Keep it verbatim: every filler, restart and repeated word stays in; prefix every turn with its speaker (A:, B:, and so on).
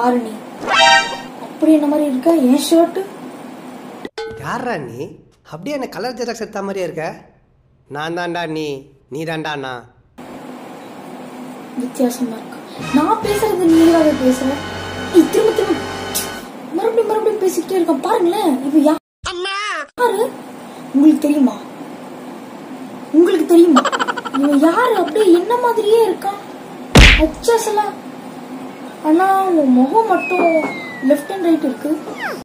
A: யாரு நீ? அப்படி என்ன மாதிரி இருக்க? என் ஷர்ட்
B: யாரா நீ? அப்படியே என்ன கலர் ஜெராக்ஸ் எடுத்த மாதிரியே இருக்க. நான் தான்டா நீ, நீ தான்டா நான்.
A: வித்தியாசமா இருக்கு. நான் பேசுறது நீங்களாவே பேசுற. திரும்ப திரும்ப மறுபடியும் மறுபடியும் பேசிக்கிட்டே இருக்க. பாருங்களேன், இப்ப யாரு? உங்களுக்கு தெரியுமா? உங்களுக்கு தெரியுமா இவன் யாரு? அப்படியே என்ன மாதிரியே இருக்கான். அச்சா, ஆனா உன் முகம் மட்டும் லெஃப்ட் அண்ட் ரைட் இருக்கு.